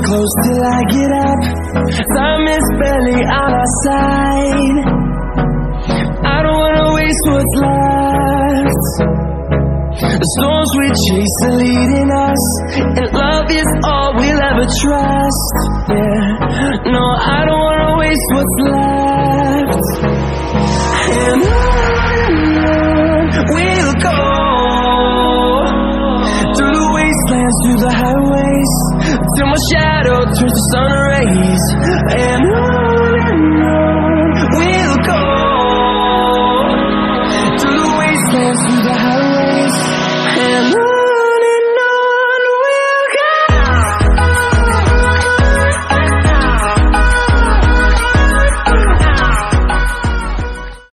close till I get up. Time is barely on our side. I don't wanna waste what's left. The storms we chase are leading us, and love is all we'll ever trust. Yeah, no, I don't wanna waste what's left. And on we'll go, through the wastelands, through the highways, till my shadow turns to sun rays. And